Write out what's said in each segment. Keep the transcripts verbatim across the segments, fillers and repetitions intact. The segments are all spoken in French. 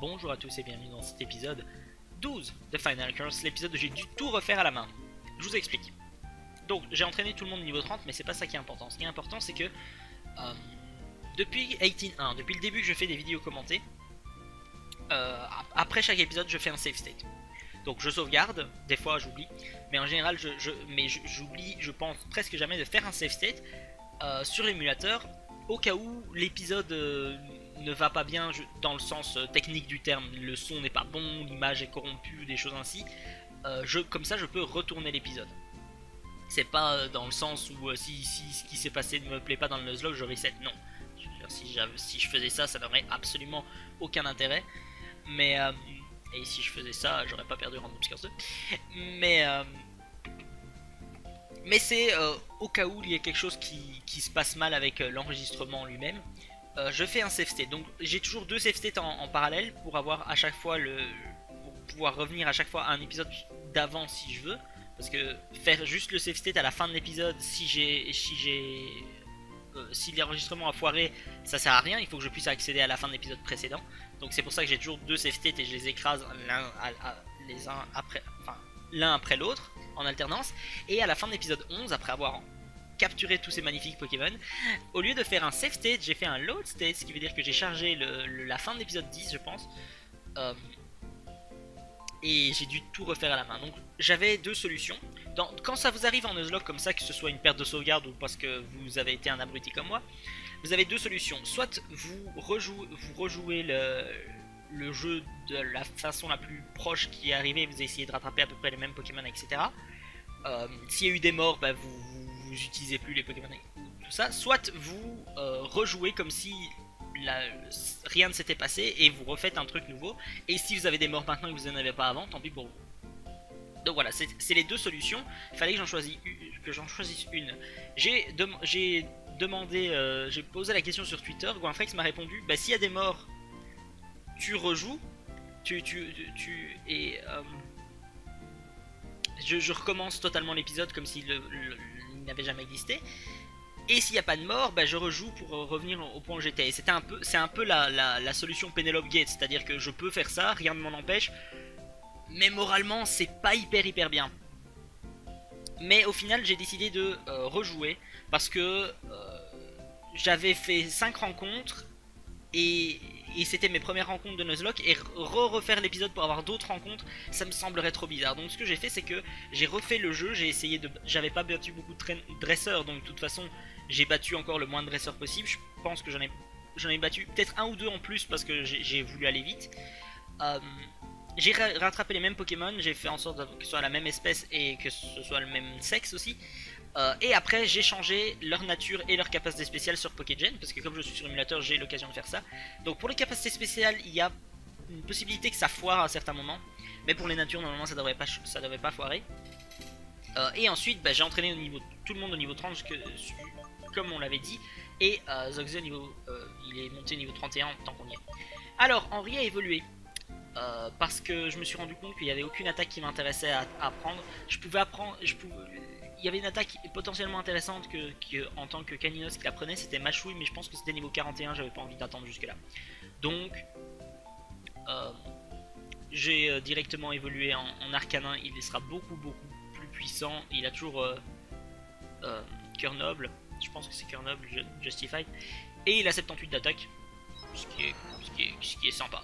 Bonjour à tous et bienvenue dans cet épisode douze de Final Curse, l'épisode où j'ai dû tout refaire à la main. Je vous explique. Donc j'ai entraîné tout le monde au niveau trente, mais c'est pas ça qui est important. Ce qui est important c'est que euh, depuis dix-huit point un, depuis le début que je fais des vidéos commentées, euh, après chaque épisode je fais un save state. Donc je sauvegarde, des fois j'oublie, mais en général je, je mais j'oublie, je pense presque jamais de faire un save state euh, sur l'émulateur au cas où l'épisode euh, ne va pas bien je, dans le sens euh, technique du terme, le son n'est pas bon, l'image est corrompue, des choses ainsi. Euh, je, comme ça je peux retourner l'épisode. C'est pas euh, dans le sens où euh, si, si ce qui s'est passé ne me plaît pas dans le Nuzlocke, je reset, non. Je veux dire, si, si je faisais ça, ça n'aurait absolument aucun intérêt. Mais, euh, et si je faisais ça, j'aurais pas perdu Random Curse deux. Mais, euh, mais c'est euh, au cas où il y a quelque chose qui, qui se passe mal avec euh, l'enregistrement lui-même. Euh, je fais un save state, donc j'ai toujours deux save states en, en parallèle pour avoir à chaque fois le, pour pouvoir revenir à chaque fois à un épisode d'avant si je veux. Parce que faire juste le save state à la fin de l'épisode, si j'ai, si j'ai, euh, si l'enregistrement a foiré, ça sert à rien. Il faut que je puisse accéder à la fin de l'épisode précédent. Donc c'est pour ça que j'ai toujours deux save states et je les écrase l'un les uns après, enfin l'un après l'autre en alternance. Et à la fin de l'épisode onze, après avoir capturé tous ces magnifiques Pokémon, au lieu de faire un save state, j'ai fait un load state, ce qui veut dire que j'ai chargé le, le, la fin de l'épisode dix, je pense. Euh, Et j'ai dû tout refaire à la main. Donc j'avais deux solutions. Dans, quand ça vous arrive en Nuzlocke comme ça, que ce soit une perte de sauvegarde ou parce que vous avez été un abruti comme moi, vous avez deux solutions. Soit vous rejouez, vous rejouez le, le jeu de la façon la plus proche qui est arrivée, vous essayez de rattraper à peu près les mêmes Pokémon, et cetera. Euh, S'il y a eu des morts, bah, vous, vous, vous utilisez plus les Pokémon, tout ça. Soit vous euh, rejouez comme si La, rien ne s'était passé et vous refaites un truc nouveau. Et si vous avez des morts maintenant et que vous n'en avez pas avant, tant pis pour vous. Donc voilà, c'est les deux solutions. Il fallait que j'en choisisse, que j'en choisisse une. J'ai de, demandé, euh, j'ai posé la question sur Twitter. Goinfrex m'a répondu, bah s'il y a des morts, tu rejoues, tu, tu, tu, tu et euh, je, je recommence totalement l'épisode comme s'il n'avait jamais existé. Et s'il n'y a pas de mort, bah je rejoue pour revenir au point où j'étais. C'était un peu, c'est un peu la, la, la solution Penelope Gates, c'est-à-dire que je peux faire ça, rien ne m'en empêche. Mais moralement, c'est pas hyper hyper bien. Mais au final, j'ai décidé de euh, rejouer parce que euh, j'avais fait cinq rencontres et, et c'était mes premières rencontres de Nuzlocke. Et re-refaire l'épisode pour avoir d'autres rencontres, ça me semblerait trop bizarre. Donc ce que j'ai fait, c'est que j'ai refait le jeu, j'ai essayé de... J'avais pas battu beaucoup de dresseurs, donc de toute façon... J'ai battu encore le moins de dresseurs possible. Je pense que j'en ai, j'en ai battu peut-être un ou deux en plus parce que j'ai voulu aller vite. Euh, j'ai rattrapé les mêmes Pokémon. J'ai fait en sorte que ce soit la même espèce et que ce soit le même sexe aussi. Euh, et après j'ai changé leur nature et leur capacité spéciale sur Pokégen. Parce que comme je suis sur émulateur, j'ai l'occasion de faire ça. Donc pour les capacités spéciales, il y a une possibilité que ça foire à certains moments. Mais pour les natures, normalement ça devrait pas, ça devrait pas foirer. Euh, et ensuite bah, j'ai entraîné au niveau, tout le monde au niveau trente jusque, comme on l'avait dit, et euh, Zogze niveau, euh, il est monté niveau trente et un tant qu'on y est. Alors Henri a évolué euh, parce que je me suis rendu compte qu'il n'y avait aucune attaque qui m'intéressait à, à apprendre. Je pouvais apprendre, je pouvais, il y avait une attaque potentiellement intéressante que, que en tant que Caninos qui apprenait, c'était Machouille, mais je pense que c'était niveau quarante et un, j'avais pas envie d'attendre jusque là. Donc euh, j'ai euh, directement évolué en, en Arcanin. Il sera beaucoup beaucoup plus puissant. Il a toujours euh, euh, cœur noble. Je pense que c'est cœur noble, Justified. Et il a soixante-dix-huit d'attaque, ce, qui est, ce, qui est, ce qui est sympa.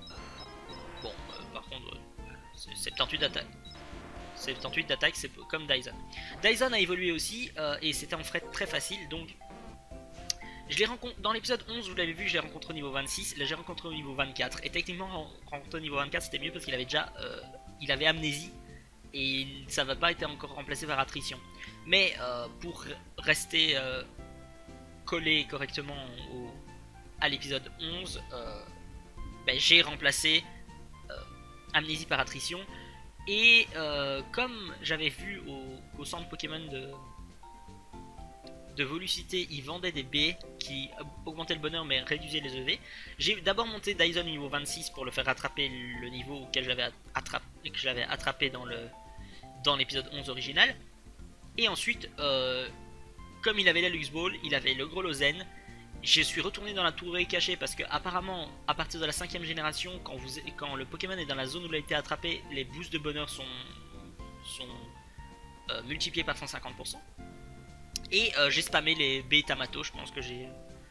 Bon, euh, par contre, euh, soixante-dix-huit d'attaque. soixante-dix-huit d'attaque, c'est comme Dyson. Dyson a évolué aussi, euh, et c'était en fret très facile, donc... Je l'ai rencontré dans l'épisode onze, vous l'avez vu, je l'ai rencontré au niveau vingt-six, là j'ai rencontré au niveau vingt-quatre. Et techniquement, rencontré au niveau vingt-quatre, c'était mieux parce qu'il avait déjà... Euh, il avait amnésie. Et ça va pas être encore remplacé par attrition. Mais euh, pour rester euh, collé correctement au, à l'épisode onze, euh, ben, j'ai remplacé euh, amnésie par attrition. Et euh, comme j'avais vu au, au centre Pokémon de, de Volucité, ils vendaient des baies qui augmentaient le bonheur mais réduisaient les E V. J'ai d'abord monté Dyson au niveau vingt-six pour le faire rattraper le niveau auquel j'avais attrapé, que j'avais attrapé dans le dans l'épisode onze original. Et ensuite, euh, comme il avait la Lux Ball, il avait le Grolozen, je suis retourné dans la tour cachée parce que apparemment à partir de la cinquième génération, quand, vous, quand le Pokémon est dans la zone où il a été attrapé, les boosts de bonheur sont, sont euh, multipliés par cent cinquante pour cent. Et euh, j'ai spammé les B Tamato, je pense que j'ai...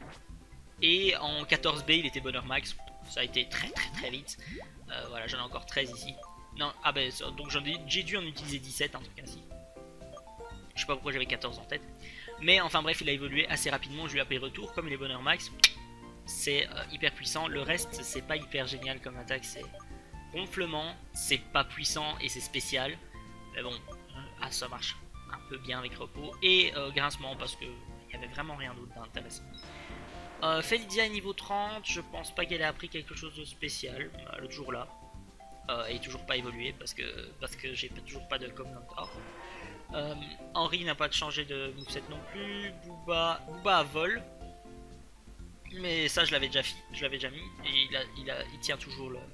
Et en quatorze B il était bonheur max, ça a été très très très vite. euh, Voilà, j'en ai encore treize ici. Non, ah ben donc j'ai dû en utiliser dix-sept, un truc ainsi. Je sais pas pourquoi j'avais quatorze en tête. Mais enfin bref, il a évolué assez rapidement, je lui ai appris retour, comme il est bonheur max. C'est euh, hyper puissant, le reste c'est pas hyper génial comme attaque, c'est ronflement, c'est pas puissant et c'est spécial. Mais bon, ah, ça marche un peu bien avec repos. Et euh, grincement parce que il y avait vraiment rien d'autre d'intéressant. Euh, Felidia niveau trente, je pense pas qu'elle ait appris quelque chose de spécial, elle est toujours là. Euh, et toujours pas évolué parce que, parce que j'ai toujours pas de Covenant Or. Euh, Henry n'a pas changé de moveset non plus. Booba, Booba a vol. Mais ça je l'avais déjà, je l'avais déjà mis. Et il, a, il, a, il tient toujours le,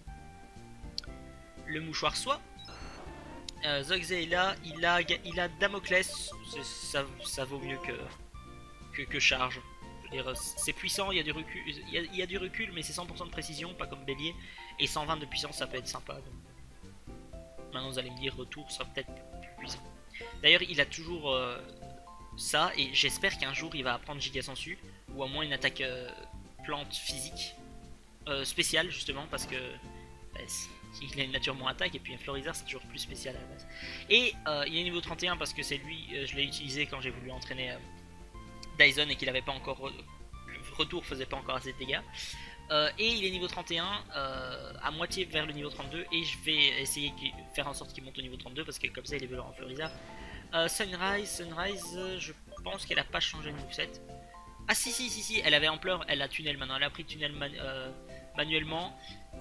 le mouchoir soie. Euh, Zogzé est là. Il a, il a Damoclès. Ça, ça vaut mieux que, que, que charge. C'est puissant, il y, a du recul, il, y a, il y a du recul, mais c'est cent pour cent de précision, pas comme Bélier. Et cent vingt de puissance, ça peut être sympa. Donc. Maintenant vous allez me dire, retour sera peut-être plus puissant. D'ailleurs, il a toujours euh, ça, et j'espère qu'un jour il va apprendre Giga Sensu, ou au moins une attaque euh, plante physique euh, spéciale, justement, parce que bah, il a une nature moins attaque, et puis un Florizard c'est toujours plus spécial à la base. Et euh, il est niveau trente et un parce que c'est lui, euh, je l'ai utilisé quand j'ai voulu entraîner euh, Dyson et qu'il avait pas encore. Re le retour faisait pas encore assez de dégâts. Euh, et il est niveau trente et un, euh, à moitié vers le niveau trente-deux, et je vais essayer de faire en sorte qu'il monte au niveau trente-deux parce que comme ça il est évolue en Florizard. Euh, Sunrise, Sunrise, euh, je pense qu'elle a pas changé de moveset. Ah si si si si, elle avait ampleur, elle a tunnel maintenant, elle a pris tunnel man euh, manuellement.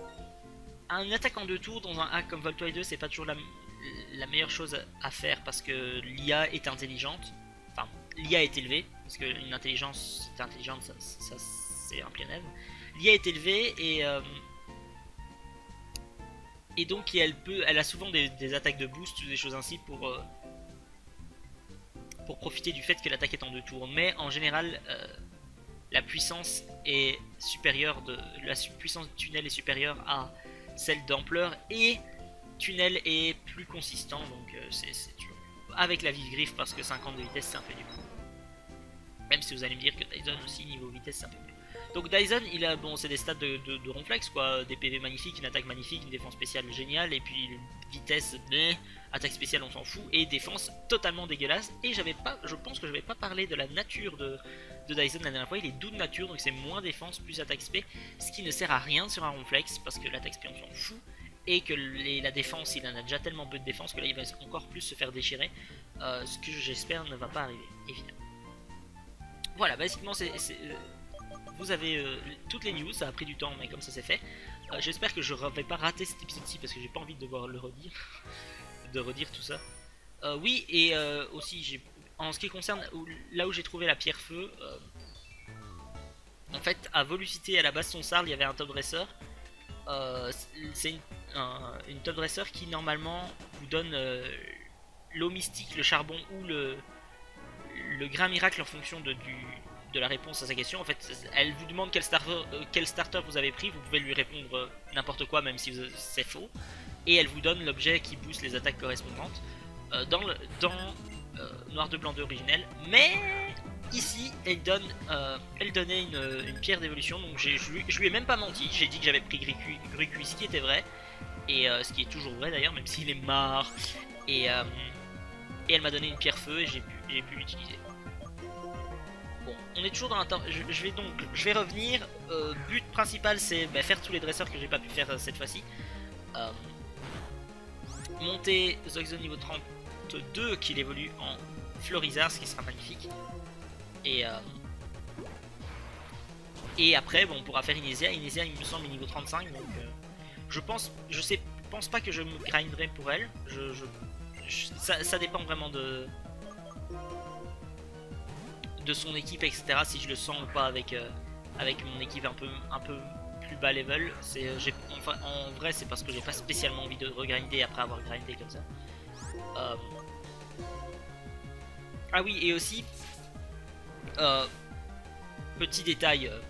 Un attaque en deux tours dans un hack comme Voltoy deux, c'est pas toujours la, la meilleure chose à faire parce que l'I A est intelligente. Enfin, l'I A est élevée, parce qu'une intelligence c'est intelligente, ça, ça c'est un Plionèvre. L'I A est élevée et euh, et donc elle peut, elle a souvent des, des attaques de boost ou des choses ainsi pour euh, pour profiter du fait que l'attaque est en deux tours. Mais en général, euh, la puissance est supérieure de la puissance de tunnel est supérieure à celle d'ampleur et tunnel est plus consistant. Donc euh, c'est toujours avec la vive griffe parce que cinquante de vitesse c'est un peu du coup. Même si vous allez me dire que Dyson aussi niveau vitesse c'est un peu mieux. Donc Dyson il a bon c'est des stats de, de, de ronflex quoi, des P V magnifiques, une attaque magnifique, une défense spéciale géniale et puis une vitesse mais attaque spéciale on s'en fout et défense totalement dégueulasse. Et j'avais pas, je pense que je n'avais pas parlé de la nature de, de Dyson la dernière fois, il est doux de nature donc c'est moins défense plus attaque spé, ce qui ne sert à rien sur un ronflex parce que l'attaque spé on s'en fout et que les, la défense il en a déjà tellement peu de défense que là il va encore plus se faire déchirer, euh, ce que j'espère ne va pas arriver évidemment. Voilà, basiquement c'est... Euh, vous avez euh, toutes les news, ça a pris du temps mais comme ça c'est fait. Euh, J'espère que je ne vais pas rater cet épisode-ci parce que j'ai pas envie de devoir le redire, de redire tout ça. Euh, oui et euh, aussi en ce qui concerne où, là où j'ai trouvé la pierre feu, euh, en fait à Volucité à la base son sarl il y avait un top dresser. Euh, c'est une, un, une top dresser qui normalement vous donne euh, l'eau mystique, le charbon ou le, le grain miracle en fonction de, du, de la réponse à sa question. En fait elle vous demande quel starter, euh, quel starter vous avez pris, vous pouvez lui répondre euh, n'importe quoi même si c'est faux. Et elle vous donne l'objet qui booste les attaques correspondantes euh, dans, le, dans euh, Noir de Blanc deux originel. Mais ici elle, donne, euh, elle donnait une, une pierre d'évolution. Donc je, je lui ai même pas menti, j'ai dit que j'avais pris Gricu, ce qui était vrai. Et euh, ce qui est toujours vrai d'ailleurs, même s'il est marre. Et, euh, et elle m'a donné une pierre feu et j'ai pu, pu l'utiliser. Bon, on est toujours dans un temps. Je, je vais donc je vais revenir. Euh, but principal c'est bah, faire tous les dresseurs que j'ai pas pu faire euh, cette fois-ci. Euh, monter Zogzone niveau trente-deux qu'il évolue en Florizard, ce qui sera magnifique. Et euh, et après bon on pourra faire Inésia. Inésia il me semble niveau trente-cinq donc euh, je pense je sais pense pas que je me grinderai pour elle. Je, je, je ça, ça dépend vraiment de de son équipe etc. Si je le sens ou pas avec euh, avec mon équipe un peu un peu plus bas level. C'est euh, enfin, en vrai c'est parce que j'ai pas spécialement envie de regrinder après avoir grindé comme ça. Euh... Ah oui et aussi euh, petit détail euh,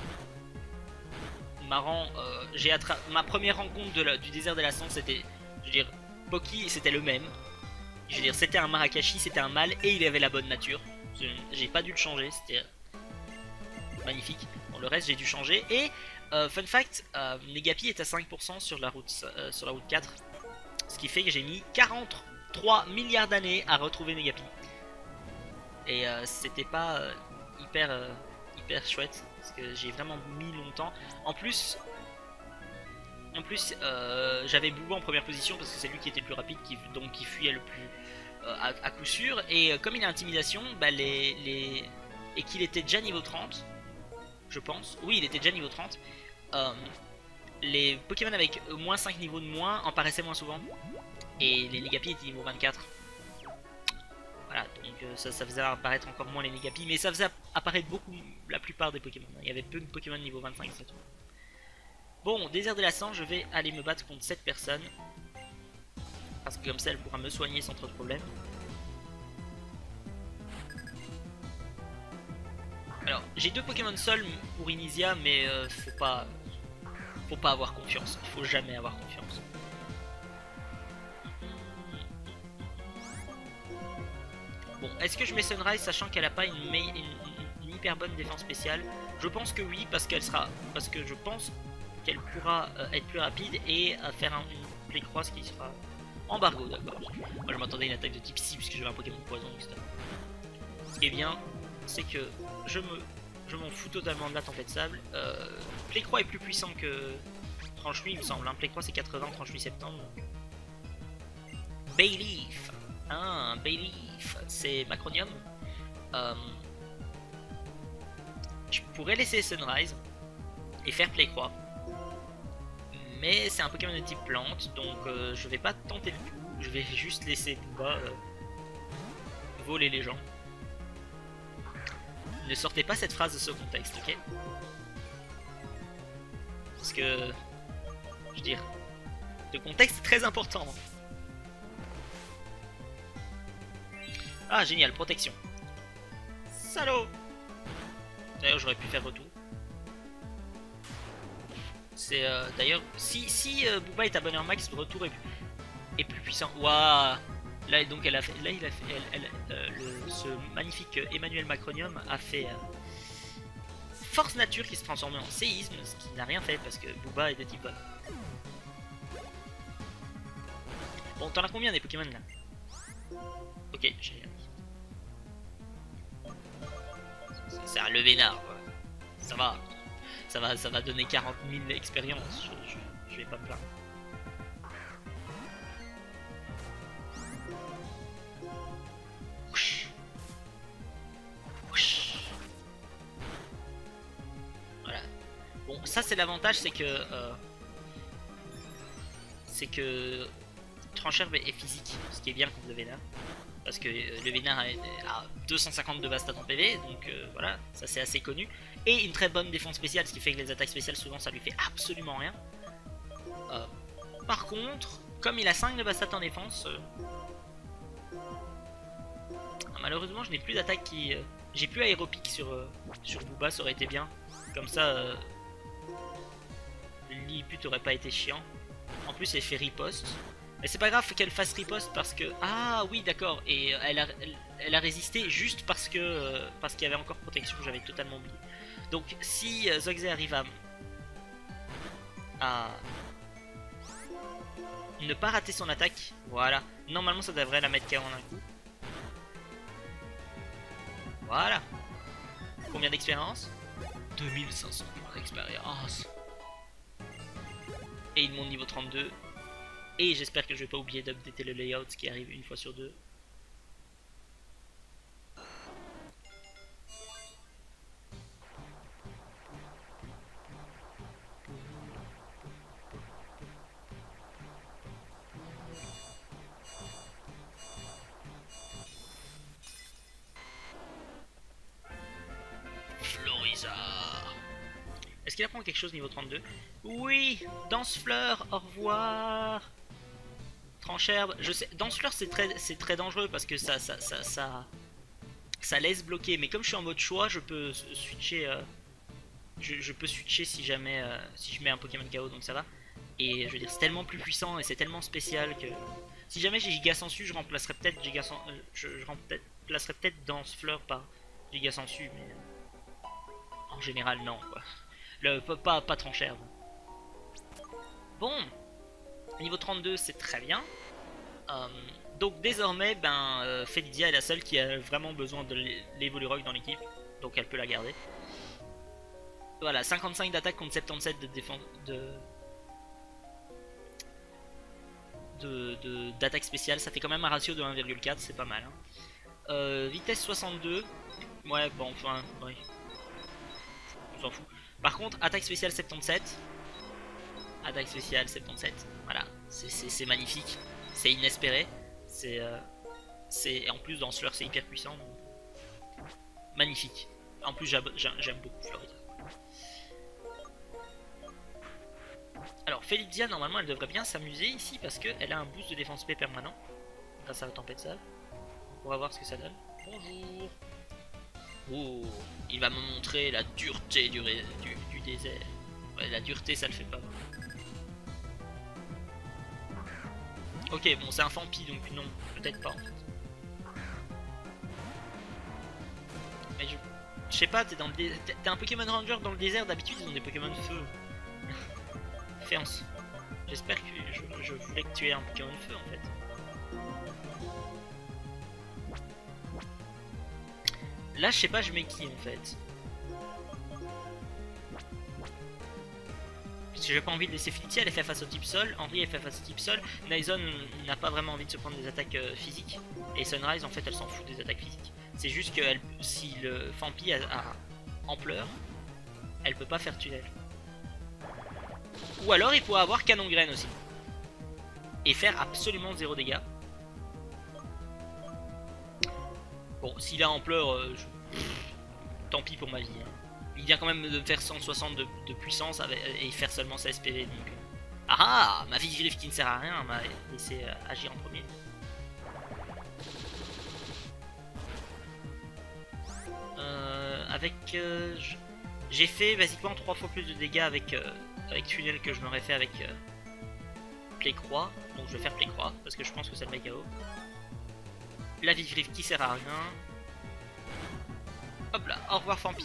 marrant, euh, j'ai attra... ma première rencontre de la... du désert des Lassans, c'était, je veux dire, Poki, c'était le même. Je veux dire, c'était un Marakashi, c'était un mâle et il avait la bonne nature. J'ai pas dû le changer, c'était magnifique. Bon, le reste, j'ai dû changer. Et euh, fun fact, euh, Negapi est à cinq pour cent sur la route euh, sur la route quatre, ce qui fait que j'ai mis quarante-trois milliards d'années à retrouver Negapi. Et euh, c'était pas euh, hyper euh, hyper chouette parce que j'ai vraiment mis longtemps. En plus, en plus, euh, j'avais Booba en première position parce que c'est lui qui était le plus rapide, qui, donc qui fuyait le plus euh, à, à coup sûr. Et euh, comme il a intimidation, bah, les, les... et qu'il était déjà niveau trente, je pense. Oui, il était déjà niveau trente. Euh, les Pokémon avec moins cinq niveaux de moins en paraissaient moins souvent. Et les Negapi étaient niveau vingt-quatre. Voilà, donc euh, ça, ça faisait apparaître encore moins les Negapi. Mais ça faisait apparaître beaucoup la plupart des Pokémon. Il y avait peu de Pokémon niveau vingt-cinq, c'est tout. Bon, désert des Lassans, je vais aller me battre contre cette personne. Parce que comme ça, elle pourra me soigner sans trop de problème. Alors, j'ai deux Pokémon Sol pour Inisia, mais euh, faut pas... Faut pas avoir confiance. Il faut jamais avoir confiance. Bon, est-ce que je mets Sunrise sachant qu'elle a pas une, une, une, une hyper bonne défense spéciale? Je pense que oui, parce qu'elle sera... Parce que je pense... qu'elle pourra euh, être plus rapide et euh, faire un, une play cross qui sera embargo, d'accord. Moi je m'attendais à une attaque de type psy puisque j'avais un Pokémon poison, et cetera. Ce qui est bien, c'est que je me je m'en fous totalement de la tempête de sable. Euh, Playcroix est plus puissant que Tranche-Nuit, il me semble. Hein. Playcroix c'est quatre-vingts, Tranche-Nuit septembre. Donc... Bayleaf, ah, Bayleaf, c'est Macronium. Euh, je pourrais laisser Sunrise et faire Playcroix. Mais c'est un Pokémon de type plante, donc euh, je vais pas tenter le coup, je vais juste laisser Booba euh, voler les gens. Ne sortez pas cette phrase de ce contexte, ok? Parce que, je veux dire, le contexte est très important. Ah génial, protection. Salaud! D'ailleurs j'aurais pu faire retour. C'est euh, d'ailleurs, si, si euh, Booba est à bonheur max, le retour est, est plus puissant. Waouh! Là, donc, elle a fait, là, il a fait, elle, elle, euh, le, ce magnifique Emmanuel Macronium a fait euh, Force Nature qui se transformait en séisme, ce qui n'a rien fait parce que Booba est de type bonne. Bon, t'en as combien des Pokémon là? Ok, j'ai. C'est un levénard, quoi. Ça va. Ça va, ça va donner quarante mille expériences, je, je, je vais pas me plaindre. Ouch. Ouch. Voilà. Bon, ça c'est l'avantage, c'est que... Euh, c'est que... Trancherbe est physique, ce qui est bien contre le Vénard. Parce que le Vénard a, a deux cent cinquante de base stat en P V, donc euh, voilà, ça c'est assez connu. Et une très bonne défense spéciale, ce qui fait que les attaques spéciales souvent ça lui fait absolument rien. Euh, par contre, comme il a cinq de base stat en défense, euh, malheureusement je n'ai plus d'attaque qui... Euh, j'ai plus aéropique sur, euh, sur Booba, ça aurait été bien. Comme ça, euh, le Lilliput aurait pas été chiant. En plus elle fait riposte. Mais c'est pas grave qu'elle fasse riposte parce que... Ah oui d'accord, et elle a, elle, elle a résisté juste parce que euh, parce qu'il y avait encore protection, j'avais totalement oublié. Donc si euh, Zogzé arrive à... à... ne pas rater son attaque, voilà. Normalement ça devrait la mettre K O en un coup. Voilà. Combien d'expérience? deux mille cinq cents points d'expérience. Et il monte niveau trente-deux. Et j'espère que je vais pas oublier d'updater le layout, ce qui arrive une fois sur deux. Florizard. Est-ce qu'il apprend quelque chose niveau trente-deux? Oui, Dansefleur, au revoir. Trancherbe, je sais, Dansefleur c'est très, c'est très dangereux parce que ça, ça, ça, ça, ça laisse bloquer. Mais comme je suis en mode choix, je peux switcher. Euh, je, je peux switcher si jamais euh, si je mets un Pokémon K O, donc ça va. Et je veux dire, c'est tellement plus puissant et c'est tellement spécial que si jamais j'ai Giga Sensu, je remplacerai peut-être Giga Sensu, euh, je, je remplacerai peut-être Dansefleur par Giga Sensu, mais euh, en général non quoi. Le, pas, pas trop cher. Bon, niveau trente-deux c'est très bien. Euh, donc désormais, ben, euh, Félidia est la seule qui a vraiment besoin de l'Evolurock dans l'équipe, donc elle peut la garder. Voilà, cinquante-cinq d'attaque contre soixante-dix-sept de défense de de d'attaque spéciale, ça fait quand même un ratio de un virgule quatre, c'est pas mal. Hein. Euh, vitesse soixante-deux, ouais bon enfin, ouais, on s'en fout. Par contre, attaque spéciale soixante-dix-sept, attaque spéciale soixante-dix-sept, voilà, c'est magnifique, c'est inespéré, c'est euh, c'est en plus dans Slur c'est hyper puissant, donc... magnifique. En plus j'aime beaucoup Florida. Alors Félidia normalement elle devrait bien s'amuser ici parce qu'elle a un boost de défense P permanent grâce à la tempête sable. On va voir ce que ça donne. Bonjour. Oh, il va me montrer la dureté du, du, du désert. Ouais, la dureté ça le fait pas. Ok, bon c'est un Fampi donc non, peut-être pas en fait. Mais je, je sais pas, t'es dans le dé... t'es un Pokémon Ranger dans le désert, d'habitude ils ont des Pokémon de feu. Féance. J'espère que je, je voulais que tu aies un Pokémon de feu en fait. Là je sais pas je mets qui en fait. Parce que j'ai pas envie de laisser Félicia, elle fait face au type sol, Henry elle fait face au type sol, Naison n'a pas vraiment envie de se prendre des attaques euh, physiques, et Sunrise en fait elle s'en fout des attaques physiques. C'est juste que elle, si le Fampi a, a ampleur, elle peut pas faire tunnel. Ou alors il pourrait avoir Canon Graine aussi. Et faire absolument zéro dégâts. Bon, s'il a ampleur, euh, je... tant pis pour ma vie. Hein. Il vient quand même de faire cent soixante de, de puissance avec, et faire seulement seize P V. Donc... Ah ah, ma vie griffe qui ne sert à rien m'a laissé euh, agir en premier. Euh, avec... Euh, j'ai fait basiquement trois fois plus de dégâts avec... Euh, avec tunnel que je m'aurais fait avec euh, Play Croix, donc je vais faire Play Croix parce que je pense que c'est le méga haut. La vie griffe qui sert à rien. Hop là, au revoir Fampi.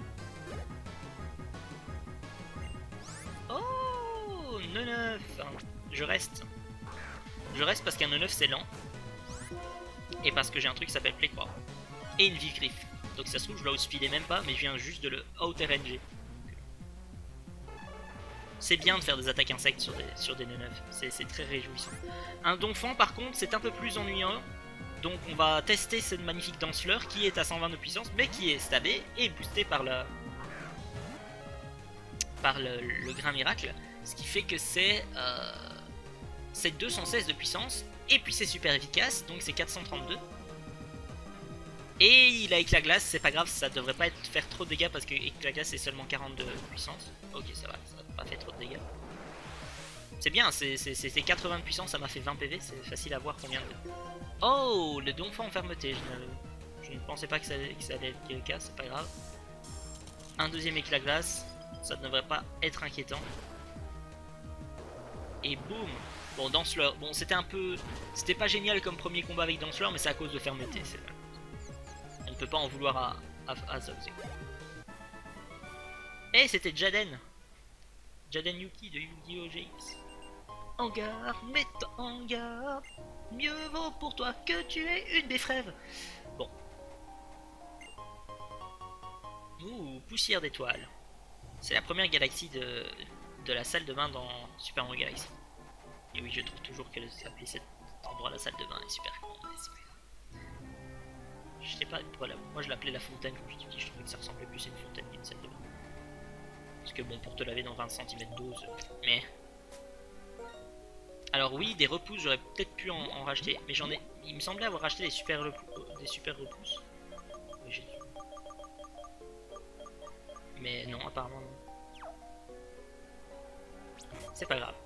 Oh, neuf. Je reste. Je reste parce qu'un neuf c'est lent. Et parce que j'ai un truc qui s'appelle Play Croix. Et une vie griffe. Donc ça se trouve je dois outspeeder même pas, mais je viens juste de le out R N G. C'est bien de faire des attaques insectes sur des, sur des neuf, c'est très réjouissant. Un Donphan par contre c'est un peu plus ennuyant, donc on va tester cette magnifique Dansefleur qui est à cent vingt de puissance mais qui est stabée et boostée par le, par le, le grain miracle, ce qui fait que c'est euh, c'est deux cent seize de puissance et puis c'est super efficace, donc c'est quatre cent trente-deux. Et il a éclat glace, c'est pas grave, ça devrait pas être, faire trop de dégâts parce que éclat glace c'est seulement quarante-deux de puissance. Ok ça va, ça n'a pas fait trop de dégâts. C'est bien, c'était quatre-vingts de puissance, ça m'a fait vingt P V, c'est facile à voir combien de... Oh, le Donphan en fermeté, je ne, je ne pensais pas que ça, que ça allait être le cas, c'est pas grave. Un deuxième éclat glace, ça ne devrait pas être inquiétant. Et boum. Bon, Dansefleur, bon c'était un peu... C'était pas génial comme premier combat avec Dansefleur, mais c'est à cause de fermeté, c'est vrai. On ne peut pas en vouloir à, à, à Zog. Eh, hey, c'était Jaden. Jaden Yuki de Yu-Gi-Oh! G X. En garde, mets-toi en garde. Mieux vaut pour toi que tu aies une beffrève. Bon. Ouh, poussière d'étoiles. C'est la première galaxie de, de la salle de bain dans Super Mario Galaxy. Et oui, je trouve toujours que appeler cet endroit la salle de bain est super con. Je sais pas, voilà, moi je l'appelais la fontaine quand j'étais petit, je trouvais que ça ressemblait plus à une fontaine qu'une salle de bain. Parce que bon, pour te laver dans vingt centimètres d'eau, mais... Alors oui, des repousses, j'aurais peut-être pu en, en racheter, mais j'en ai... Il me semblait avoir racheté des super, des super repousses. Mais, mais non, apparemment non. C'est pas grave.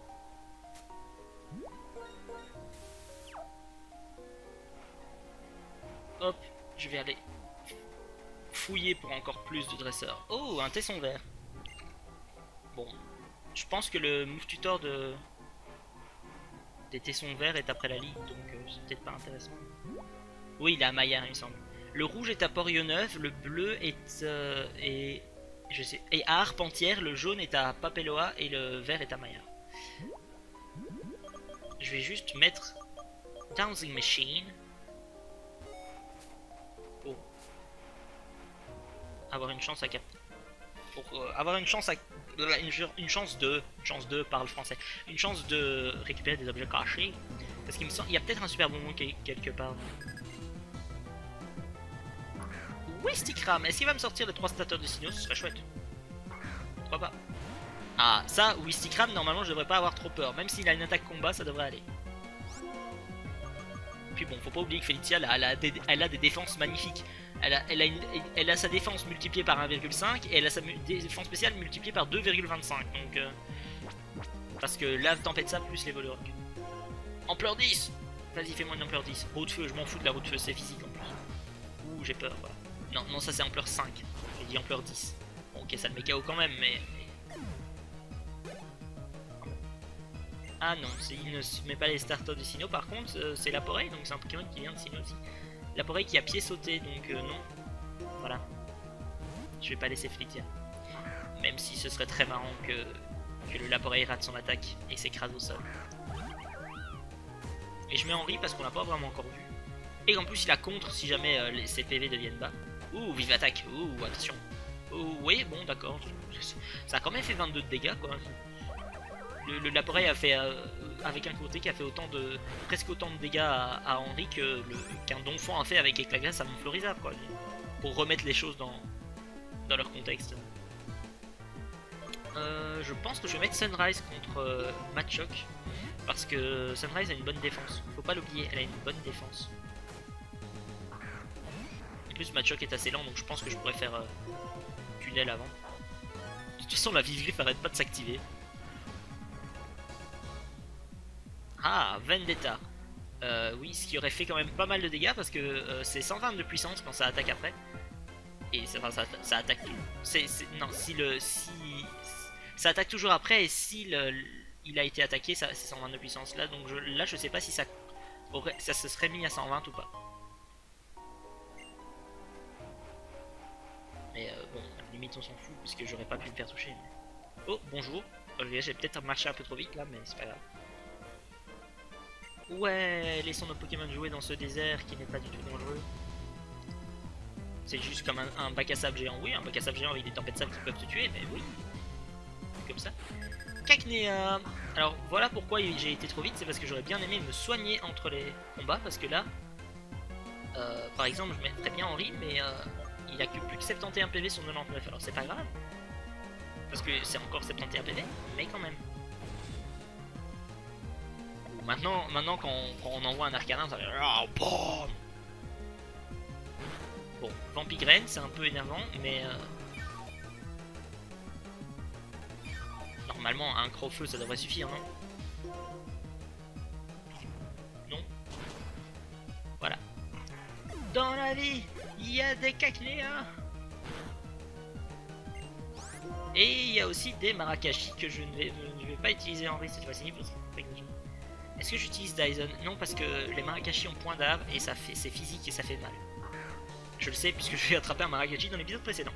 Hop, je vais aller fouiller pour encore plus de dresseurs. Oh, un tesson vert. Bon, je pense que le move tutor de des tessons verts est après la ligue, donc euh, c'est peut-être pas intéressant. Oui, il est à Maillard, il me semble. Le rouge est à Port-Neuf, le bleu est, euh, est, je sais, est à Arpentière, le jaune est à Papeloa et le vert est à Maillard. Je vais juste mettre Dancing Machine pour avoir une chance à cap pour euh, avoir une chance à une, une chance de une chance de parle français une chance de récupérer des objets cachés, parce qu'il me semble il y a peut-être un super bonbon quelque part. Wistikram, est-ce qu'il va me sortir les trois stateurs de signaux? Ce serait chouette. Pourquoi pas? Ah, ça, Wistikram, normalement je devrais pas avoir trop peur, même s'il a une attaque combat, ça devrait aller. Puis bon, faut pas oublier que Felicia, elle a, elle a, des, elle a des défenses magnifiques. Elle a, elle, a une, elle a sa défense multipliée par un virgule cinq et elle a sa défense spéciale multipliée par deux virgule vingt-cinq. Donc, euh, parce que lave, tempête ça, plus les voleurs. Ampleur dix. Vas-y, fais-moi une ampleur dix. Roue de feu, je m'en fous de la roue de feu, c'est physique en plus. Ouh, j'ai peur, voilà. Non, non, ça c'est ampleur cinq. J'ai dit ampleur dix. Bon, ok, ça le met K O quand même, mais... Ah non, il ne se met pas les starters de Sinnoh, par contre, euh, c'est Laporé, donc c'est un Pokémon qui vient de Sinnoh aussi. Laporé qui a pied sauté, donc euh, non. Voilà. Je vais pas laisser Flitia. Même si ce serait très marrant que, que le Laporé rate son attaque et s'écrase au sol. Et je mets Henri parce qu'on l'a pas vraiment encore vu. Et en plus il a contre si jamais euh, les, ses P V deviennent bas. Ouh, vive attaque. Ouh, attention. Ouh, oui, bon, d'accord. Ça a quand même fait vingt-deux de dégâts, quoi. Le, le Laporé a fait, euh, avec un côté qui a fait autant de, presque autant de dégâts à, à Henri que qu'un Donphan a fait avec Éclat Glace à Montfleurizard, quoi. Pour remettre les choses dans, dans leur contexte. Euh, je pense que je vais mettre Sunrise contre euh, Machoc. Parce que Sunrise a une bonne défense. Faut pas l'oublier, elle a une bonne défense. En plus, Machoc est assez lent, donc je pense que je pourrais faire euh, tunnel avant. De toute façon, la Vivgriffe arrête pas de s'activer. Ah, Vendetta. Euh, oui, ce qui aurait fait quand même pas mal de dégâts parce que euh, c'est cent vingt de puissance quand ça attaque après. Et ça, enfin, ça, ça attaque tout. C'est, non, si le. Si. Ça attaque toujours après et si le, il a été attaqué, c'est cent vingt de puissance là. Donc je, là, je sais pas si ça, aurait, ça se serait mis à cent vingt ou pas. Mais euh, bon, limite on s'en fout puisque j'aurais pas pu le faire toucher. Mais... Oh, bonjour. J'ai peut-être marché un peu trop vite là, mais c'est pas grave. Ouais, laissons nos Pokémon jouer dans ce désert qui n'est pas du tout dangereux. C'est juste comme un, un bac à sable géant. Oui, un bac à sable géant avec des tempêtes de sable qui peuvent te tuer, mais oui. Comme ça. Cacnea. Alors voilà pourquoi j'ai été trop vite, c'est parce que j'aurais bien aimé me soigner entre les combats, parce que là, euh, par exemple, je mettrais bien Henri, mais euh, il a que plus que soixante et onze P V sur quatre-vingt-dix-neuf, alors c'est pas grave. Parce que c'est encore soixante et onze P V, mais quand même. Maintenant, maintenant quand, on, quand on envoie un Arcanin, ça va... Bon, Vampigraine, c'est un peu énervant, mais... Euh... Normalement, un Crowfeu, ça devrait suffire, non? Non. Voilà. Dans la vie, il y a des Cacnea. Et il y a aussi des Marakashi que je ne vais, je ne vais pas utiliser en risque cette fois-ci. Est-ce que j'utilise Dyson? Non, parce que les Marakashi ont point d'arbre et ça fait, c'est physique et ça fait mal. Je le sais puisque je vais attraper un Marakashi dans l'épisode précédent.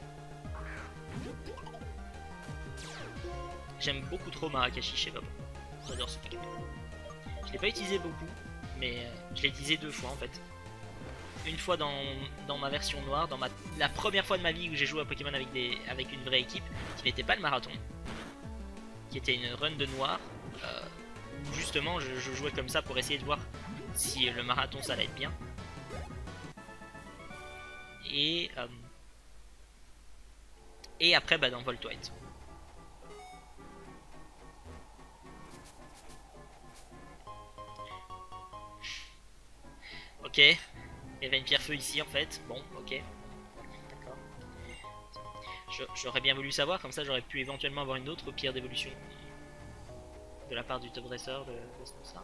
J'aime beaucoup trop Marakashi, je sais pas pourquoi. J'adore ce Pokémon. Je l'ai pas utilisé beaucoup, mais euh, je l'ai utilisé deux fois en fait. Une fois dans, dans ma version noire, dans ma, la première fois de ma vie où j'ai joué à Pokémon avec, des, avec une vraie équipe, qui n'était pas le marathon, qui était une run de noir, euh, où justement je, je jouais comme ça pour essayer de voir si le marathon ça allait être bien. Et, euh, et après bah, dans Voltwite. Ok, il y avait une pierre feu ici en fait, bon ok, d'accord. J'aurais bien voulu savoir, comme ça j'aurais pu éventuellement avoir une autre pierre d'évolution de la part du top dresseur de, de Snorsar.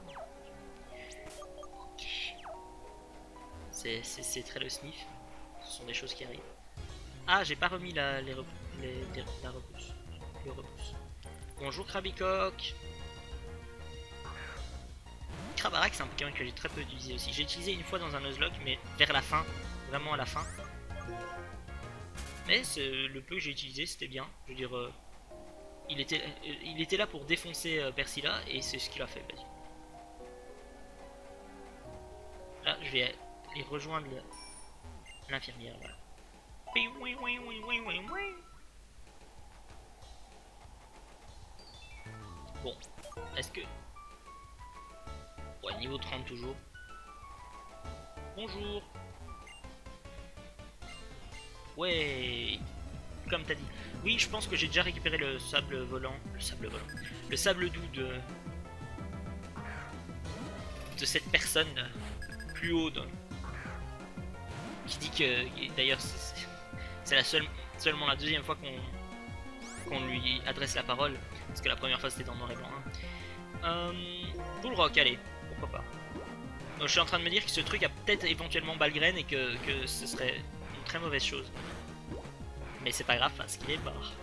Ok. C'est très le sniff, ce sont des choses qui arrivent. Ah, j'ai pas remis la, les, rep... les, les, la repousse. Le repousse. Bonjour Krabicoque. Krabarak, c'est un Pokémon que j'ai très peu utilisé aussi. J'ai utilisé une fois dans un Nuzlocke, mais vers la fin. Vraiment à la fin. Mais le peu que j'ai utilisé, c'était bien. Je veux dire, euh, il, était, euh, il était là pour défoncer euh, Persila, et c'est ce qu'il a fait. Vas-y. Là, je vais aller rejoindre l'infirmière. Voilà. Bon, est-ce que... Ouais, niveau trente toujours. Bonjour. Ouais, comme t'as dit. Oui, je pense que j'ai déjà récupéré le sable volant. Le sable volant. Le sable doux de... De cette personne plus haut. De... Qui dit que... D'ailleurs, c'est la seule... seulement la deuxième fois qu'on qu'on lui adresse la parole. Parce que la première fois c'était dans noir et blanc. Hein. Euh... Bullrock, allez. Pourquoi pas. Donc, je suis en train de me dire que ce truc a peut-être éventuellement Balgraine et que, que ce serait une très mauvaise chose. Mais c'est pas grave parce qu'il est mort.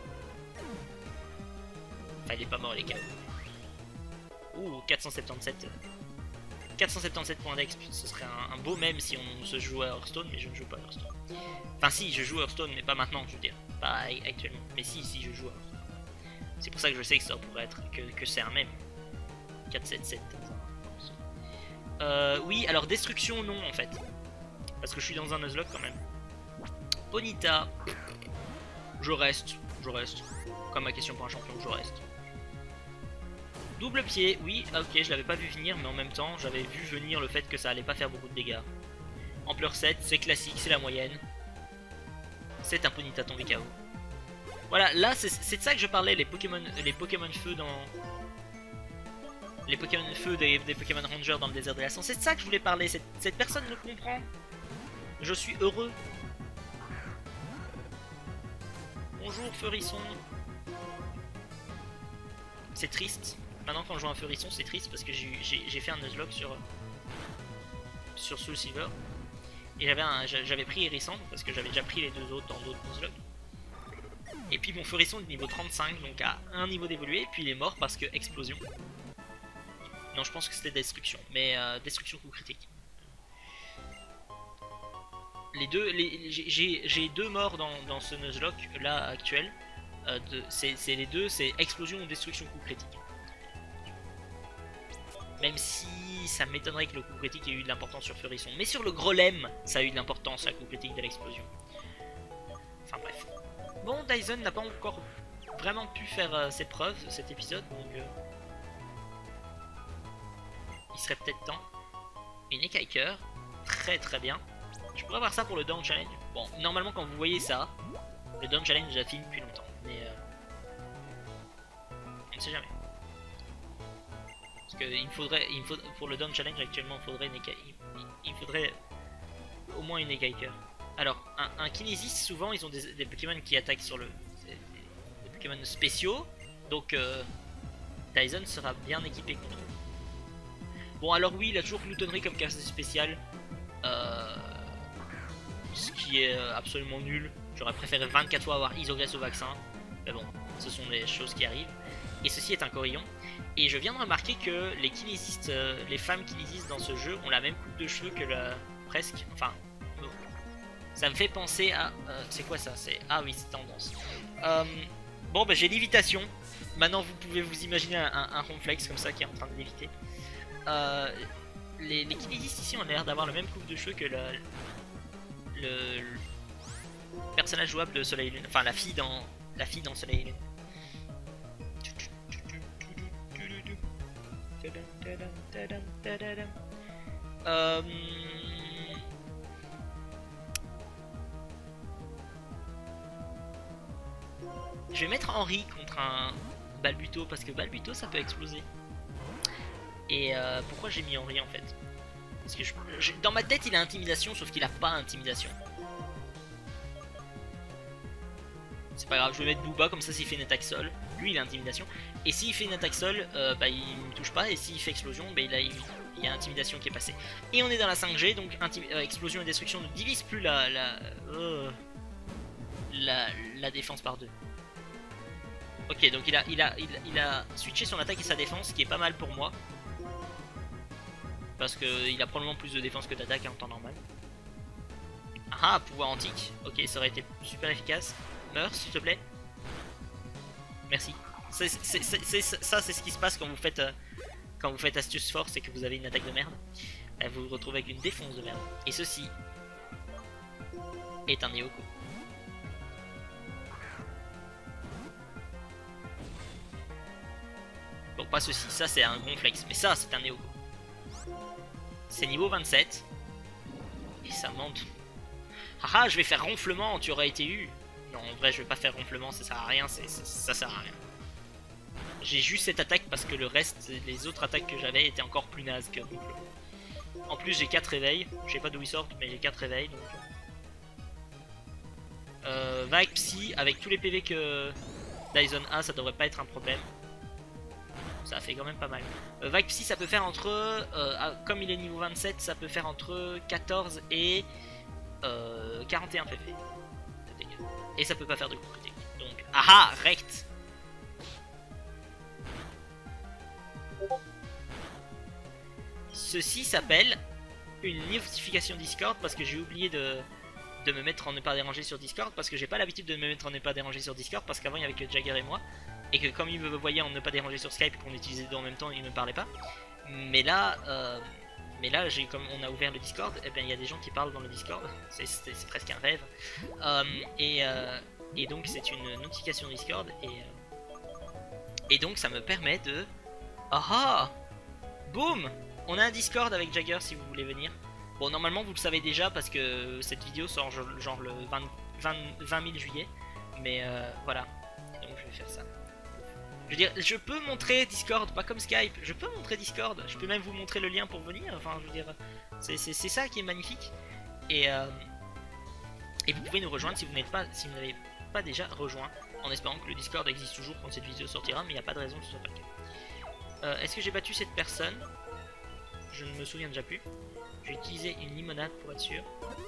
Enfin, il est pas mort, les gars. Ouh, quatre cent soixante-dix-sept. quatre cent soixante-dix-sept points d'exp. Ce serait un, un beau même si on se joue à Hearthstone, mais je ne joue pas à Hearthstone. Enfin, si, je joue à Hearthstone, mais pas maintenant, je veux dire. Pas actuellement. Mais si, si, je joue à Hearthstone. C'est pour ça que je sais que ça pourrait être. Que, que c'est un même. quatre cent soixante-dix-sept. Euh, oui, alors destruction, non, en fait. Parce que je suis dans un Nuzlocke quand même. Ponyta. Je reste, je reste. Comme ma question pour un champion, je reste. Double pied, oui, ok, je l'avais pas vu venir, mais en même temps, j'avais vu venir le fait que ça allait pas faire beaucoup de dégâts. Ampleur sept, c'est classique, c'est la moyenne. C'est un Ponyta tombé K O. Voilà, là, c'est de ça que je parlais, les Pokémon, les Pokémon feu dans... Les Pokémon feu des, des Pokémon Rangers dans le désert de la Science. C'est de ça que je voulais parler, cette, cette personne ne comprend. Je suis heureux. Bonjour Feurisson. C'est triste. Maintenant quand je joue un Feurisson c'est triste parce que j'ai fait un Nuzlocke sur sur Soul Silver. Et j'avais pris Hérisson parce que j'avais déjà pris les deux autres dans d'autres Nuzlocke. Et puis mon Feurisson est niveau trente-cinq, donc à un niveau d'évoluer, et puis il est mort parce que explosion. Non, je pense que c'était destruction, mais euh, destruction coup critique. Les deux, les, j'ai deux morts dans, dans ce Nuzlocke là actuel. Euh, c'est les deux, c'est explosion ou destruction coup critique. Même si ça m'étonnerait que le coup critique ait eu de l'importance sur Feurisson. Mais sur le Grolem, ça a eu de l'importance, la coup critique de l'explosion. Enfin bref. Bon, Dyson n'a pas encore vraiment pu faire euh, ses preuves cet épisode, donc euh, il serait peut-être temps. Une Ekaiker, très très bien. Je pourrais avoir ça pour le Down Challenge. Bon, normalement quand vous voyez ça, le Down Challenge déjà fini depuis longtemps, mais euh, on ne sait jamais. Parce que il me faudrait, il me faudrait, pour le Down Challenge actuellement, il faudrait une Eka, il, il faudrait au moins une Ekaiker. Alors, un, un Kinesis, souvent ils ont des, des Pokémon qui attaquent sur le, des, des Pokémon spéciaux, donc euh, Dyson sera bien équipé contre eux. Bon, alors oui, il a toujours gloutonnerie comme carte spéciale. Euh, ce qui est absolument nul. J'aurais préféré vingt-quatre fois avoir Isogress au vaccin. Mais bon, ce sont les choses qui arrivent. Et ceci est un Corillon. Et je viens de remarquer que les kinésistes, euh, les femmes kinésistes dans ce jeu ont la même coupe de cheveux que la... presque. Enfin, euh, ça me fait penser à... Euh, c'est quoi ça? C'est Ah oui, c'est tendance. Euh, bon, bah j'ai l'évitation. Maintenant, vous pouvez vous imaginer un, un, un Ronflex comme ça qui est en train de l'éviter. Euh, les, les kinésistes ici ont l'air d'avoir le même coupe de cheveux que la... Le, le personnage jouable de Soleil et Lune, enfin la fille dans la fille dans Soleil et Lune. Euh... Je vais mettre Henri contre un Balbuto parce que Balbuto ça peut exploser. Et euh, pourquoi j'ai mis Henri en fait? Parce que je, je, dans ma tête il a intimidation sauf qu'il a pas intimidation. C'est pas grave, je vais mettre Booba comme ça s'il fait une attaque sol. Lui il a intimidation. Et s'il fait une attaque sol, euh, bah, il me touche pas. Et s'il fait explosion, bah, il, a, il, il y a intimidation qui est passée. Et on est dans la cinq G, donc euh, explosion et destruction ne divise plus la... la euh... la, la défense par deux. Ok, donc il a, il, a, il, a, il a switché son attaque et sa défense, ce qui est pas mal pour moi. Parce qu'il a probablement plus de défense que d'attaque hein, en temps normal. Ah, pouvoir antique. Ok, ça aurait été super efficace. Meurs, s'il te plaît. Merci. C'est, c'est, c'est, c'est, ça, c'est ce qui se passe quand vous faites, euh, quand vous faites astuce force et que vous avez une attaque de merde. Euh, vous vous retrouvez avec une défense de merde. Et ceci est un Neoko. Bon, pas ceci. Ça, c'est un Gonflex. Mais ça, c'est un Neoko. C'est niveau vingt-sept. Et ça monte. Haha, je vais faire ronflement, tu aurais été eu. Non, en vrai, je vais pas faire ronflement, ça sert à rien, ça, ça sert à rien. J'ai juste cette attaque parce que le reste, les autres attaques que j'avais étaient encore plus nazes que ronflement. En plus, j'ai quatre réveils. Je sais pas d'où ils sortent, mais j'ai quatre réveils. Donc... Euh, Vague Psy, avec tous les P V que Dyson a, ça devrait pas être un problème. Ça fait quand même pas mal. Euh, Vague Psy, ça peut faire entre... Euh, comme il est niveau vingt-sept, ça peut faire entre quatorze et... Euh, quarante et un P V. Et ça peut pas faire de coup critique. Donc, aha, rect. Ceci s'appelle une notification Discord parce que j'ai oublié de, de me mettre en ne pas déranger sur Discord. Parce que j'ai pas l'habitude de me mettre en ne pas déranger sur Discord. Parce qu'avant il y avait que Jagger et moi. Et que comme il me voyait en ne pas déranger sur Skype et qu'on utilisait les deux en même temps, il me parlait pas. Mais là... Euh, Mais là, j'ai comme on a ouvert le Discord, et eh bien il y a des gens qui parlent dans le Discord, c'est presque un rêve. Euh, et, euh, et donc c'est une notification Discord et euh, et donc ça me permet de ah ah, boum, on a un Discord avec Jagger si vous voulez venir. Bon normalement vous le savez déjà parce que cette vidéo sort genre le vingt mille juillet, mais euh, voilà. Donc je vais faire ça. Je veux dire, je peux montrer Discord, pas comme Skype, je peux montrer Discord, je peux même vous montrer le lien pour venir, enfin je veux dire, c'est ça qui est magnifique. Et, euh, et vous pouvez nous rejoindre si vous n'êtes pas, si vous n'avez pas déjà rejoint, en espérant que le Discord existe toujours quand cette vidéo sortira, mais il n'y a pas de raison que ce soit pas le cas. Euh, Est-ce que j'ai battu cette personne? Je ne me souviens déjà plus. Je vais utiliser une limonade pour être sûr.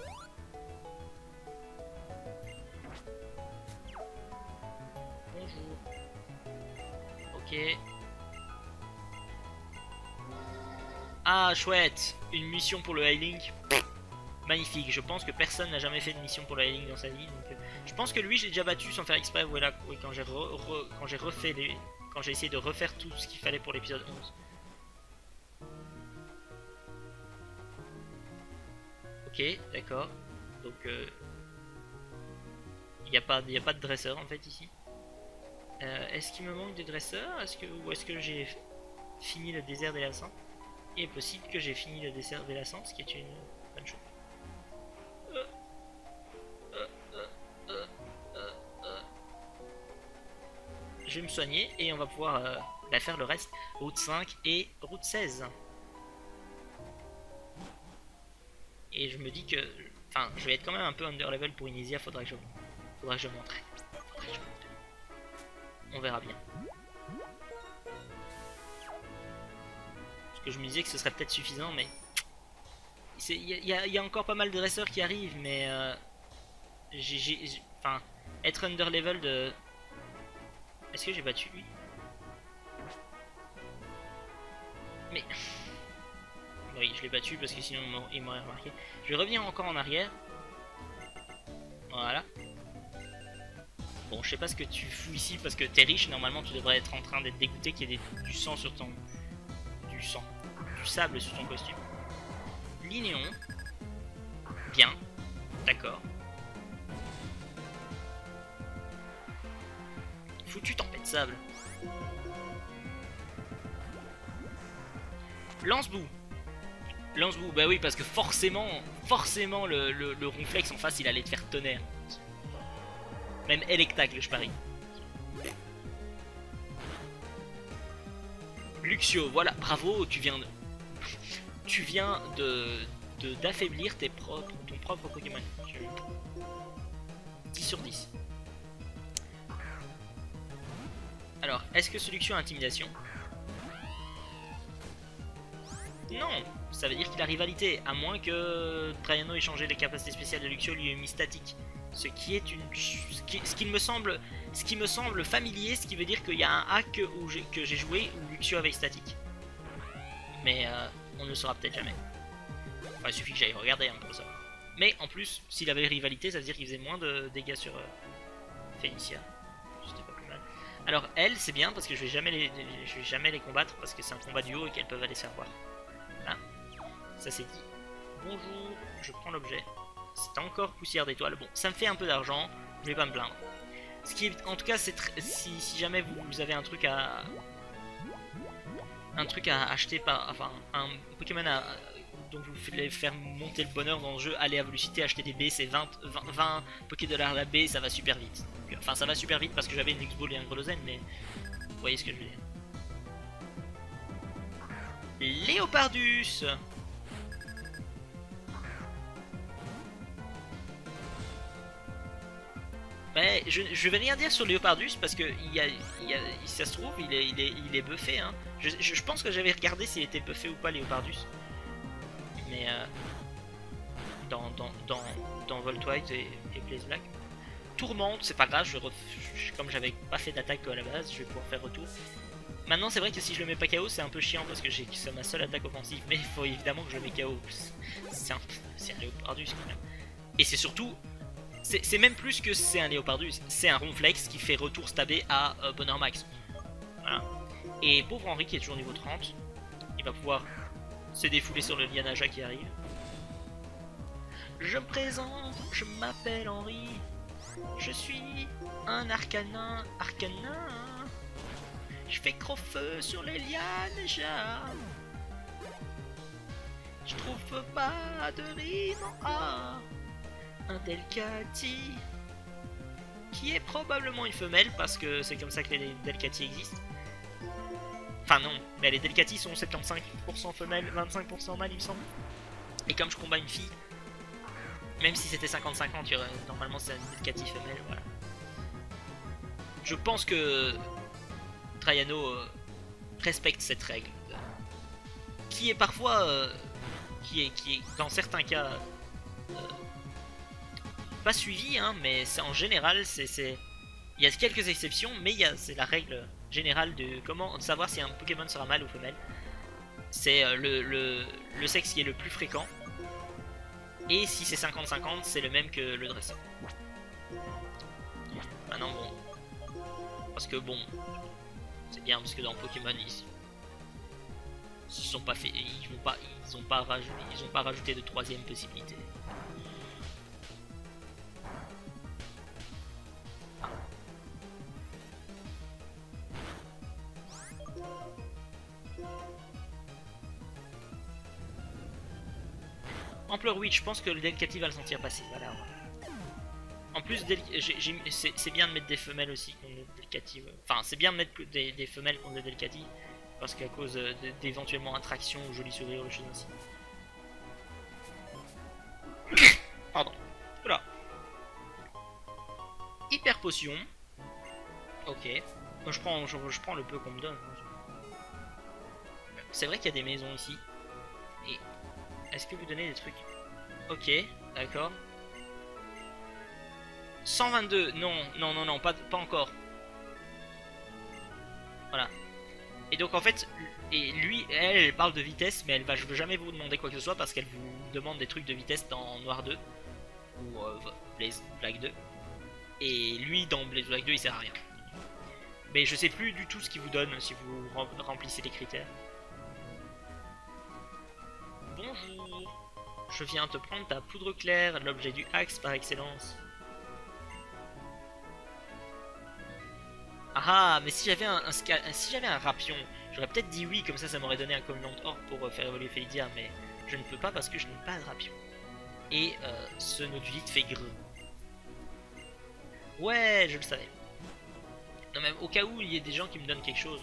Bonjour. Ok. Ah chouette, une mission pour le Highlink. Magnifique, je pense que personne n'a jamais fait de mission pour le Highlink dans sa vie. Donc, euh, je pense que lui j'ai déjà battu sans faire exprès. Voilà, oui, quand j'ai re, re, quand j'ai refait les, quand j'ai essayé de refaire tout ce qu'il fallait pour l'épisode onze. Ok, d'accord. Donc il euh, n'y a pas, y a pas de dresseur en fait ici. Euh, est-ce qu'il me manque de dresseurs? Est-ce que, ou est-ce que j'ai fini le désert des lassants? Il est possible que j'ai fini le désert des lassants, ce qui est une bonne chose. Euh, euh, euh, euh, euh, euh. Je vais me soigner et on va pouvoir euh, bah, faire le reste. Route cinq et route seize. Et je me dis que... Enfin, je vais être quand même un peu under level pour Inisia, faudrait que je, faudrait que je m'entraîne. Faudrait que je m'entraîne. On verra bien. Parce que je me disais que ce serait peut-être suffisant, mais... Il y, y, y a encore pas mal de dresseurs qui arrivent, mais... Euh, j'ai... Enfin, être under level de... Est-ce que j'ai battu lui? Mais... Oui, je l'ai battu parce que sinon il m'aurait remarqué. Je vais revenir encore en arrière. Voilà. Bon, je sais pas ce que tu fous ici parce que t'es riche. Normalement, tu devrais être en train d'être dégoûté qu'il y ait des, du sang sur ton... Du sang. Du sable sur ton costume. Linéon. Bien. D'accord. Foutu tempête de sable. Lance-boue. Lance-boue, bah oui, parce que forcément, forcément, le, le, le ronflex en face, il allait te faire tonnerre. Même Electacle, je parie. Luxio, voilà, bravo, tu viens de... tu viens de d'affaiblir tes propres, ton propre Pokémon. dix sur dix. Alors, est-ce que ce Luxio a intimidation? Non, ça veut dire qu'il a rivalité, à moins que Traiano ait changé les capacités spéciales de Luxio, lui ait mis statique. Ce qui est une, ce qui, ce qui me semble, ce qui me semble familier, ce qui veut dire qu'il y a un hack où que j'ai joué où Luxio avait statique. Mais euh, on ne le saura peut-être jamais. Enfin, il suffit que j'aille regarder hein, pour ça. Mais en plus, s'il avait rivalité, ça veut dire qu'il faisait moins de dégâts sur euh, Félicia. C'était pas plus mal. Alors elle, c'est bien parce que je vais jamais les, je vais jamais les combattre parce que c'est un combat duo et qu'elles peuvent aller se faire voir. Voilà. Ça c'est dit. Bonjour, je prends l'objet. C'est encore poussière d'étoiles. Bon, ça me fait un peu d'argent, je vais pas me plaindre. Ce qui est, en tout cas, c'est si, si jamais vous, vous avez un truc à un truc à acheter par, enfin, un Pokémon à, donc vous voulez faire monter le bonheur dans le jeu, allez à Velocité, acheter des B, c'est vingt, vingt, vingt Poké-Dollars la B, ça va super vite. Donc, enfin, ça va super vite parce que j'avais une X-Ball et un Grelozène, mais vous voyez ce que je veux dire. Léopardus. Mais je, je vais rien dire sur Léopardus parce que il y a, il y a, ça se trouve il est, il est, il est buffé hein. Je, je, je pense que j'avais regardé s'il était buffé ou pas Léopardus. Mais euh, dans, dans, dans, dans Voltwide et, et Blaze Black. Tourmente, c'est pas grave, je ref, je, comme j'avais pas fait d'attaque à la base, je vais pouvoir faire retour. Maintenant c'est vrai que si je le mets pas K O c'est un peu chiant parce que c'est ma seule attaque offensive. Mais il faut évidemment que je le mets K O. C'est un, un Léopardus quand même. Et c'est surtout... C'est même plus que c'est un Léopardus, c'est un Ronflex qui fait retour stabé à euh, bonheur max. Voilà. Et pauvre Henri qui est toujours niveau trente, il va pouvoir se défouler sur le Lianaja qui arrive. Je me présente, je m'appelle Henri, je suis un arcanin, arcanin. Je fais gros-feu sur les Lianaja. Je trouve pas de rime en A. Un Delcatty qui est probablement une femelle parce que c'est comme ça que les Delcatty existent. Enfin non, mais les Delcatty sont soixante-quinze pour cent femelles, vingt-cinq pour cent mâles il me semble. Et comme je combats une fille, même si c'était cinquante cinquante, normalement c'est une Delcatty femelle, voilà. Je pense que Traiano euh, respecte cette règle. Qui est parfois, euh, qui, est, qui est dans certains cas... Euh, pas suivi hein, mais en général c'est il y a quelques exceptions mais c'est la règle générale de comment savoir si un Pokémon sera mâle ou femelle. C'est euh, le, le, le sexe qui est le plus fréquent et si c'est cinquante cinquante c'est le même que le dresseur. Maintenant bon parce que bon c'est bien parce que dans Pokémon ils, ils sont pas fait ils vont pas ils ont pas rajouté ils ont pas rajouté de troisième possibilité. Ampleur oui, je pense que le Delcatty va le sentir passer. Voilà. En plus, c'est bien de mettre des femelles aussi contre le Delcatty. Enfin, c'est bien de mettre des, des femelles contre le Delcatty parce qu'à cause d'éventuellement attraction ou joli sourire ou des choses ainsi. Pardon. Voilà. Hyper potion. Ok. Moi, je prends, je, je prends le peu qu'on me donne. C'est vrai qu'il y a des maisons ici. Et est-ce que vous donnez des trucs? Ok, d'accord. cent vingt-deux, non, non, non, non, pas, pas encore. Voilà. Et donc en fait, et lui, elle, elle parle de vitesse, mais elle va jamais vous demander quoi que ce soit parce qu'elle vous demande des trucs de vitesse dans Noir deux ou euh, Blaze Black deux. Et lui, dans Blaze Black deux, il sert à rien. Mais je sais plus du tout ce qu'il vous donne si vous remplissez les critères. Bonjour. Je viens te prendre ta poudre claire, l'objet du axe par excellence. Ah, mais si j'avais un, un, si j'avais un rapion, j'aurais peut-être dit oui, comme ça ça m'aurait donné un Covenant Orb pour faire évoluer Félidia, mais je ne peux pas parce que je n'ai pas de rapion. Et euh, ce nodulite fait greu. Ouais, je le savais. Non, même au cas où il y ait des gens qui me donnent quelque chose.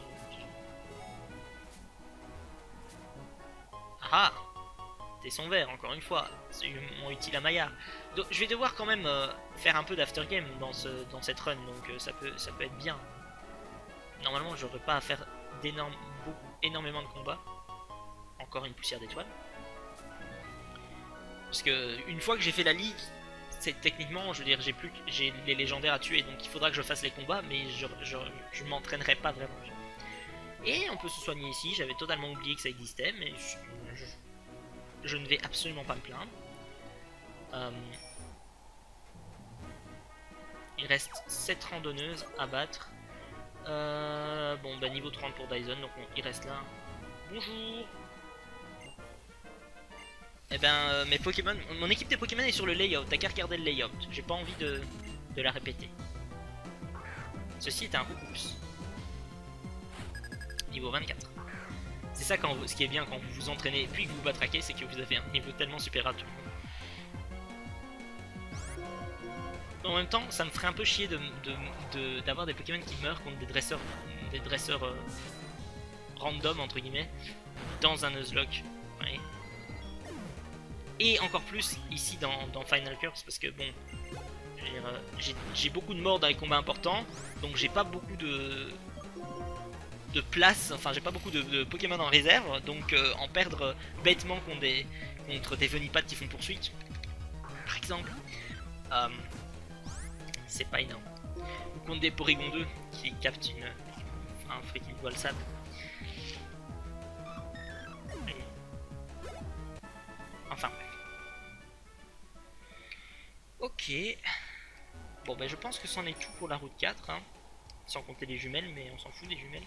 Ah, son vert encore une fois, c'est mon utile à Maya. Donc je vais devoir quand même euh, faire un peu d'aftergame dans, ce, dans cette run, donc euh, ça, peut, ça peut être bien. Normalement j'aurais pas à faire d'énormes, énormément de combats. Encore une poussière d'étoiles. Parce que une fois que j'ai fait la ligue, c'est techniquement, je veux dire, j'ai plus, j'ai les légendaires à tuer, donc il faudra que je fasse les combats, mais je, je, je m'entraînerai pas vraiment. Et on peut se soigner ici, j'avais totalement oublié que ça existait, mais je, je, je ne vais absolument pas me plaindre. Euh, il reste sept randonneuses à battre. Euh, bon, bah niveau trente pour Dyson, donc on, il reste là. Bonjour. Eh ben, euh, mes Pokémon, mon équipe de Pokémon est sur le layout, t'as qu'à regarder le layout, j'ai pas envie de, de la répéter. Ceci est un Roucoups. Niveau vingt-quatre. C'est ça quand vous, ce qui est bien quand vous vous entraînez puis que vous vous batraquez, c'est que vous avez un niveau tellement supérieur à tout le monde. En même temps, ça me ferait un peu chier de, de, de, d'avoir des Pokémon qui meurent contre des dresseurs, des dresseurs euh, random entre guillemets dans un Nuzlocke. Ouais. Et encore plus ici dans, dans Final Curse parce que bon, j'ai beaucoup de morts dans les combats importants, donc j'ai pas beaucoup de de place, enfin j'ai pas beaucoup de, de Pokémon en réserve, donc euh, en perdre bêtement contre des, contre des Venipads qui font poursuite, par exemple, euh, c'est pas énorme. Ou contre des Porygon deux qui captent une, un freaking voile sable. Enfin bref. Ok. Bon bah je pense que c'en est tout pour la route quatre, hein. Sans compter les jumelles, mais on s'en fout des jumelles.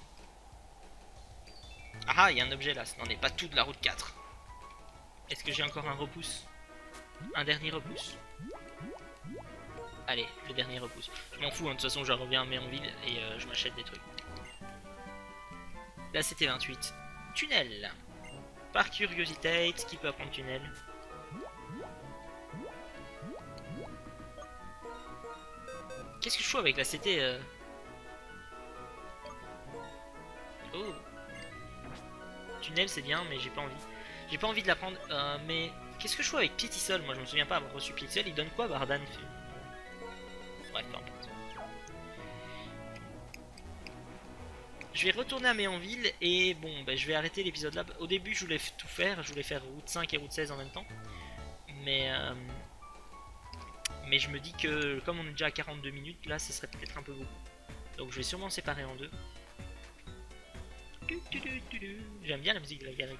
Ah, il y a un objet là, ce n'en est pas tout de la route quatre. Est-ce que j'ai encore un repousse? Un dernier repousse? Allez, le dernier repousse. Je m'en fous, hein, de toute façon je reviens à Méonville et euh, je m'achète des trucs. Là c'était vingt-huit. Tunnel. Par curiosité, qui peut apprendre tunnel? Qu'est-ce que je fous avec la C T euh... Oh. Tunnel c'est bien mais j'ai pas envie. J'ai pas envie de la prendre. Euh, mais qu'est-ce que je fous avec Piétisol? Moi je me souviens pas avoir reçu Piétisol. Il donne quoi Bardan? Bref, peu importe. Je vais retourner à Méonville et bon bah, je vais arrêter l'épisode là. Au début je voulais tout faire. Je voulais faire route cinq et route seize en même temps. Mais euh, mais je me dis que comme on est déjà à quarante-deux minutes là ce serait peut-être un peu beaucoup. Donc je vais sûrement séparer en deux. J'aime bien la musique de la gare.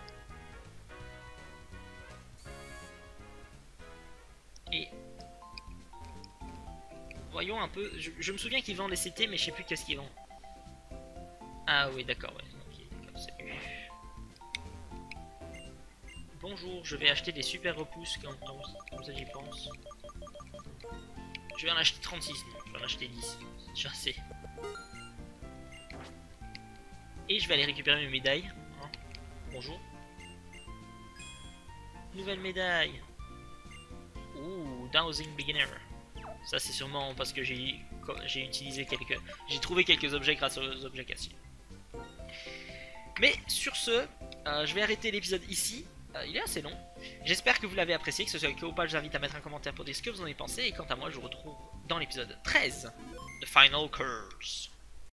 Et voyons un peu. Je, je me souviens qu'ils vendent les C T, mais je sais plus qu'est-ce qu'ils vendent. Ah oui, d'accord, ouais. Okay, bonjour, je vais acheter des super repousses comme, comme ça j'y pense. Je vais en acheter trente-six, non, je vais en acheter dix. C'est déjà assez. Et je vais aller récupérer mes médailles. Hein. Bonjour. Nouvelle médaille. Ouh, Dowsing Beginner. Ça c'est sûrement parce que j'ai j'ai utilisé quelques... J'ai trouvé quelques objets grâce aux objets cassés. Mais sur ce, euh, je vais arrêter l'épisode ici. Euh, il est assez long. J'espère que vous l'avez apprécié, que ce soit le cas ou pas, je vous invite à mettre un commentaire pour dire ce que vous en avez pensé. Et quant à moi, je vous retrouve dans l'épisode treize de Final Curse.